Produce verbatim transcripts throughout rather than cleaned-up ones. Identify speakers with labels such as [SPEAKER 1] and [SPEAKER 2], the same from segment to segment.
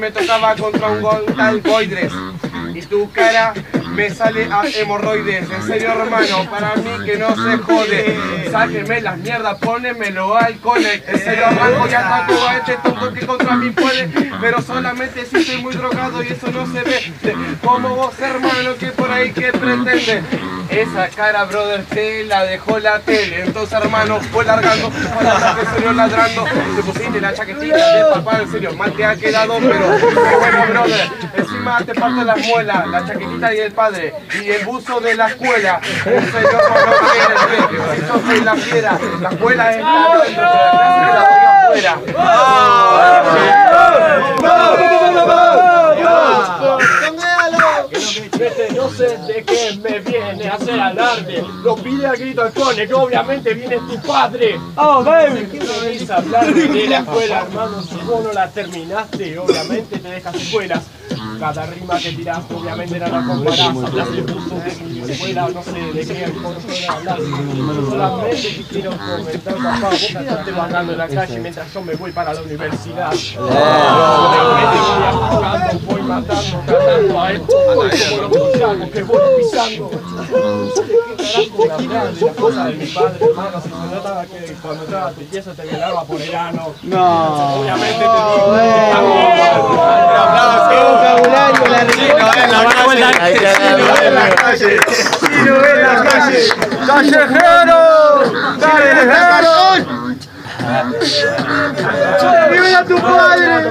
[SPEAKER 1] me tocaba contra un gol tal Goidres. Y tu cara me sale a hemorroides. En serio, hermano, para mí que no se jode. Sáquenme las mierdas, pónemelo al connect. En serio, arranco y ataco a este tonto que contra mí puede. Pero solamente si estoy muy drogado y eso no se ve. Como vos, hermano, que por ahí que pretende. Esa cara, brother, te la dejó la tele. Entonces, hermano, fue largando para que salió ladrando. Te pusiste la chaquetita de papá, en serio, mal te ha quedado, pero qué bueno, brother. Encima te parto las muelas, la chaquetita y el padre, y el buzo de la escuela. En serio, no quieres, si sos de la fiera, la escuela es la dentro, pero la clase la voy afuera. No sé de qué me viene a hacer alarde. Lo pide a grito al cone, que obviamente viene tu padre. Oh, baby. ¿Qué me venís a hablar de la escuela, hermano? Si vos no la terminaste, obviamente te dejas escuelas. Cada rima que tiraste, obviamente no la comparás. Hablas de puto de mi escuela, no sé de qué hablas. Solamente que quiero comentar, papá, vos quedaste vagando en la calle mientras yo me voy para la universidad. Obviamente voy jugando, voy matando, tratando a él. Como los muchachos que voy pisando. ¿Qué carajo me hablas de las cosas de mi padre, hermano? Si se notaba que cuando estaba tu pieza te violaba por el ano. No. Obviamente te digo.
[SPEAKER 2] Vocabulario, la en la calle. Chino en la calle. ¡Callejero! ¡Callejero! ¡Vive a tu padre!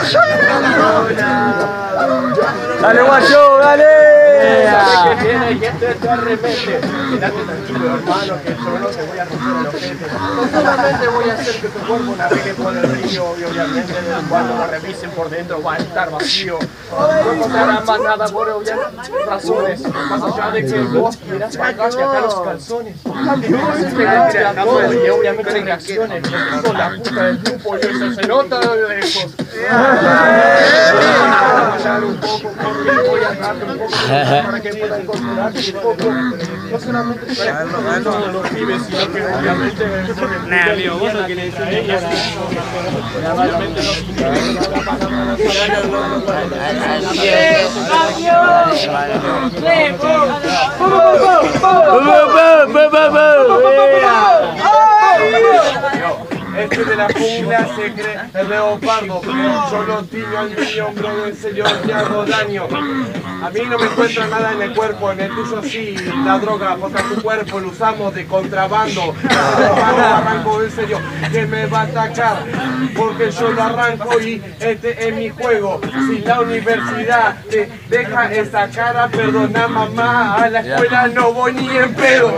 [SPEAKER 2] ¡Dale, guacho, dale!
[SPEAKER 1] Que viene y este te arremete. Quédate tranquilo, hermano, que yo no te voy a romper el ojete. Solamente voy a hacer que tu cuerpo navegue por el río y obviamente cuando lo revisen por dentro va a estar vacío. No encontrarán más nada por obvias razones. Más allá de que vos quieras sacarte acá los calzones. Entonces pegaste a todo y obviamente reacciones. Con la puta del grupo y eso se nota de lejos. Un poco porque voy a darte un poco para que puedan controlarte un poco, no solamente para todos los pibes, sino que obviamente
[SPEAKER 3] nah, amigo, vos lo que le decís a ellas,
[SPEAKER 1] obviamente no significa la palabra este de la jungla se cree el leopardo, pero yo lo tiro al niño, bro, en serio te hago daño. A mí no me encuentra nada en el cuerpo, en el tuyo sí, la droga, porque tu cuerpo lo usamos de contrabando. Arranco en serio, que me va a atacar, porque yo lo arranco y este es mi juego. Si la universidad te deja esa cara, perdona mamá, a la escuela no voy ni en pedo.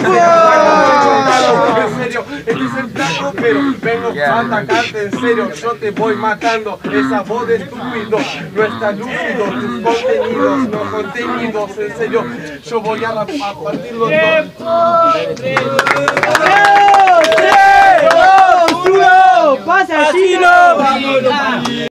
[SPEAKER 1] En serio, este es el plato, pero vengo a atacarte en serio, yo te voy matando. Esa voz de estúpido no está lúcido, tus contenidos no contenidos, en serio, yo voy a, a partir los dos.
[SPEAKER 2] ¡Pasa, Chino!